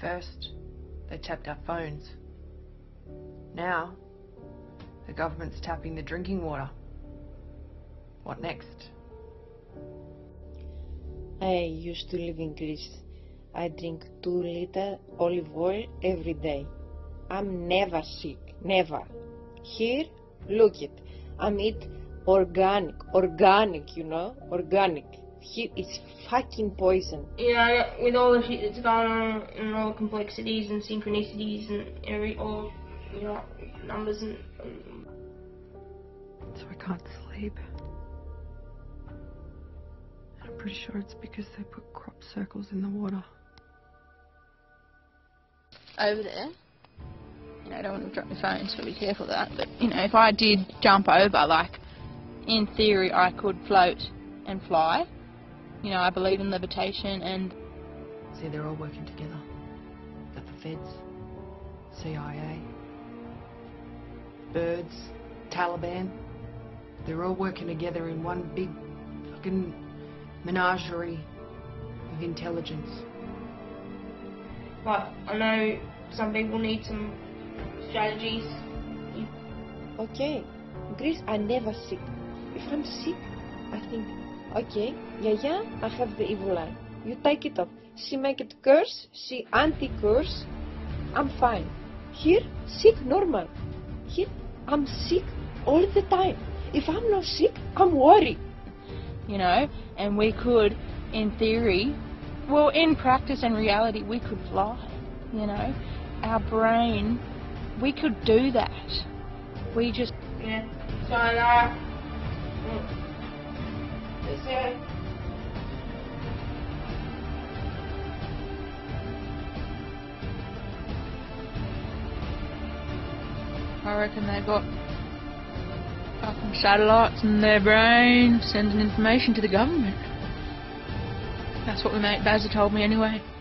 First, they tapped our phones. Now, the government's tapping the drinking water. What next? I used to live in Greece. I drink 2 liters olive oil every day. I'm never sick, never. Here, look it. I'm eat organic, organic. Here it's fucking poison. With all the shit that's going on and all the complexities and synchronicities and all numbers and So I can't sleep. And I'm pretty sure it's because they put crop circles in the water. Over there, I don't want to drop my phone, so be careful of that, but if I did jump over, like, in theory I could float and fly. I believe in levitation and... See, they're all working together. Got the feds, CIA, birds, Taliban. They're all working together in one big fucking menagerie of intelligence. But I know some people need some strategies. Okay, Greece, I never sick. If I'm sick, I think, okay, yeah, I have the evil eye. You take it off. She make it curse, she anti-curse. I'm fine. Here, sick normal. Here, I'm sick all the time. If I'm not sick, I'm worried. And we could, in theory, well, in practice and reality, we could fly. Our brain, we could do that. We just... Yeah. So, I reckon they've got fucking satellites in their brain sending information to the government. That's what my mate Bazza told me anyway.